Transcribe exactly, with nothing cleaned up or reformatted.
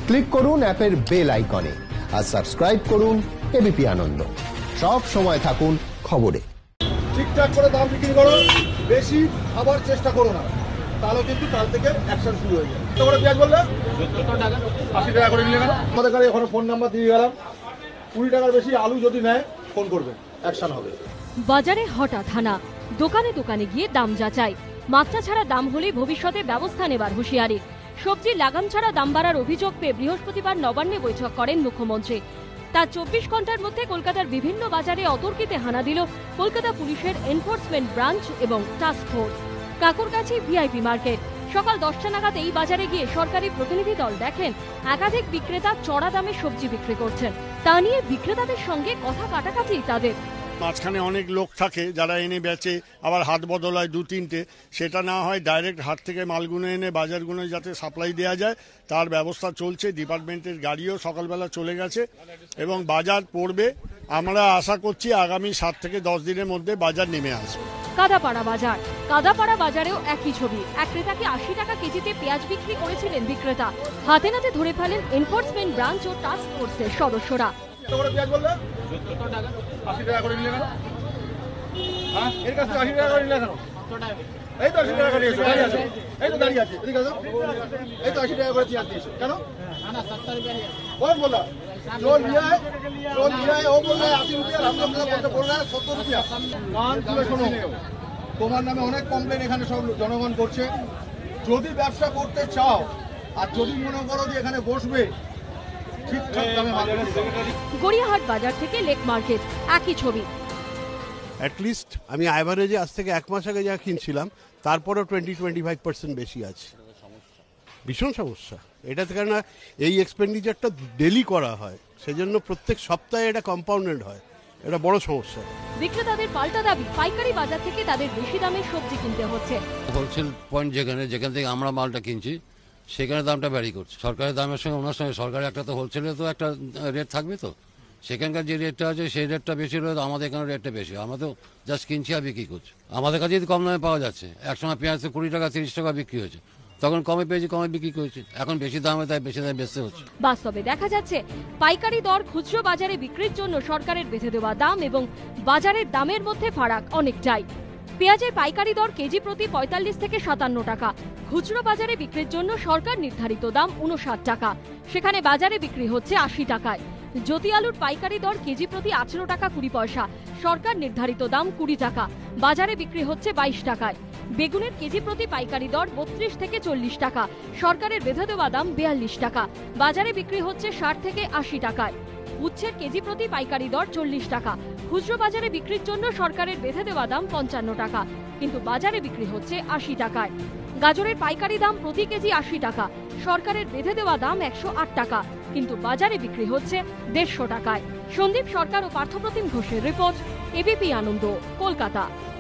Click করুন অ্যাপের bell আইকনে আর সাবস্ক্রাইব করুন এবিপি আনন্দ। সব সময় থাকুন খবরে। ঠিকঠাক করে দাম বিক্রি করো, বেশি খাবার চেষ্টা করো না, তাহলে কিন্তু কাল থেকে অ্যাকশন শুরু হয়ে যাবে। তো করে পেঁয়াজ বললে আশি টাকা করে নিলে কেন? আমাদের কাছে এখন ফোন নাম্বার দিয়ে গেলাম, কুড়ি টাকার বেশি আলু যদি নেয় ফোন করবে, অ্যাকশন হবে। বাজারে হঠাৎ হানা, দোকানে দোকানে গিয়ে দাম যাচাই, মাত্রা ছাড়া দাম হলে ভবিষ্যতে ব্যবস্থা নেবার হুঁশিয়ারি। সবজির লাগাম ছাড়া দাম বাড়ার অভিযোগ পেয়ে বৃহস্পতিবার নবান্নে বৈঠক করেন মুখ্যমন্ত্রী। তার চব্বিশ ঘন্টার মধ্যে কলকাতার বিভিন্ন বাজারে অতর্কিতে হানা দিল কলকাতা পুলিশের এনফোর্সমেন্ট ব্রাঞ্চ এবং task force. Kankurgachi VIP market. সকাল দশটা নাগাদ এই বাজারে গিয়ে সরকারি প্রতিনিধি দল দেখেন একাধিক বিক্রেতা চড়া দামে সবজি বিক্রি করছেন। তা নিয়ে বিক্রেতাদের সঙ্গে কথা কাটাকাটি তাদের। মাঝখানে অনেক লোক থাকে যারা এনে বেচে, আবার হাত বদল হয় দু তিনটে, সেটা না হয় ডাইরেক্ট হাট থেকে মালগুলো এনে বাজারগুলো যাতে সাপ্লাই দেওয়া যায় তার ব্যবস্থা চলছে। ডিপার্টমেন্টের গাড়িও সকালবেলা চলে গেছে এবং বাজার পড়বে। আমরা আশা করছি আগামী সাত থেকে দশ দিনের মধ্যে বাজার নেমে আসবে। কাদাপাড়া বাজার। কাদাপাড়া বাজারেও একই ছবি। এক ক্রেতাকে আশি টাকা কেজিতে পেঁয়াজ বিক্রি করেছিলেন বিক্রেতা। হাতে নাতে ধরে ফেলেন এনফোর্সমেন্ট ব্রাঞ্চ ও টাস্ক ফোর্সের সদস্যরা। আশি টাকা করে নিলে কেন? হ্যাঁ, এর কাছে আশি টাকা করে নিলে কেন? এই তো আশি টাকা করে দিয়েছো, দাঁড়িয়ে আছে, এই তো দাঁড়িয়ে আছে, এদিকে আসো, এই তো আশি টাকা করে পেঁয়াজ দিয়েছো কেন? কौन बोला? जो लिया है, जो लिया है वो बोल रहा है अस्सी रुपया, हम लोग बोल रहा है सत्तर रुपया। কান খুলে শোনো, তোমার নামে অনেক কমপ্লেন এখানে সব জনগণ করছে। যদি ব্যবসা করতে চাও আর যদি মনে করো যে এখানে বসবে, ঠিকঠাক দামে মাল গড়িয়াহাট বাজার থেকে লেক মার্কেট একই ছবি। অ্যাটলিস্ট আমি অ্যাভারেজে আজ থেকে এক মাস আগে যা কিনছিলাম তারপরেও টোয়েন্টি টোয়েন্টি ফাইভ পার্সেন্ট বেশি আছে। ভীষণ সমস্যা এটাতে, কারণ এই এক্সপেন্ডিচারটা ডেলি করা হয়, সেজন্য প্রত্যেক সপ্তাহে এটা কম্পাউন্ডেড হয়। এটা বড় সমস্যা। বিক্রেতাদের পাল্টা দাবি, পাইকারি বাজার থেকে তাদের বেশি দামে সবজি কিনতে হচ্ছে। হোলসেল পয়েন্ট যেখানে যেখান থেকে আমরা মালটা কিনছি সেখানে দামটা ভ্যারি করছে। সরকারের দামের সঙ্গে ওনার সঙ্গে সরকারের একটা তো হোলসেলে তো একটা রেট থাকবে, তো সেখানকার যে রেটটা আছে সেই রেটটা বেশি রয়ে তো আমাদের এখানে রেটটা বেশি। আমরা তো জাস্ট কিনছি আর বিক্রি করছি। আমাদের কাছে যদি কম দামে পাওয়া যাচ্ছে, একসময় পেঁয়াজ তো কুড়ি টাকা তিরিশ টাকা বিক্রি হয়েছে, তখন কমে পেয়েছি কমে বিক্রি করেছি, এখন বেশি দামে তাই বেশি দামে বেচতে হচ্ছে। বাস্তবে দেখা যাচ্ছে পাইকারি দর খুচরো বাজারে বিক্রির জন্য সরকারের বেঁধে দেওয়া দাম এবং বাজারের দামের মধ্যে ফারাক অনেকটাই। পেঁয়াজের পাইকারি দর কেজি প্রতি পঁয়তাল্লিশ থেকে সাতান্ন টাকা, খুচরো বাজারে বিক্রির জন্য সরকার নির্ধারিত দাম উনষাট টাকা, সেখানে বাজারে বিক্রি হচ্ছে আশি টাকায়। জ্যোতি আলুর পাইকারি দর কেজি প্রতি আঠেরো টাকা কুড়ি পয়সা, সরকার নির্ধারিত দাম কুড়ি টাকা, বাজারে বিক্রি হচ্ছে বাইশ টাকায়। বেগুনের কেজি প্রতি পাইকারি দর বত্রিশ থেকে চল্লিশ টাকা, সরকারের বেঁধে দেওয়া দাম বিয়াল্লিশ টাকা, বাজারে বিক্রি হচ্ছে ষাট থেকে আশি টাকায়। উচ্ছের কেজি প্রতি পাইকারি দর চল্লিশ টাকা, খুচরো বাজারে বিক্রির জন্য সরকারের বেঁধে দেওয়া দাম পঞ্চান্ন টাকা, কিন্তু বাজারে বিক্রি হচ্ছে আশি টাকায়। গাজরের পাইকারি দাম প্রতি কেজি আশি টাকা, সরকারের বেঁধে দেওয়া দাম একশো আট টাকা, কিন্তু বাজারে বিক্রি হচ্ছে দেড়শো টাকায়। সন্দীপ সরকার ও পার্থপ্রতিম ঘোষের রিপোর্ট, এবিপি আনন্দ, কলকাতা।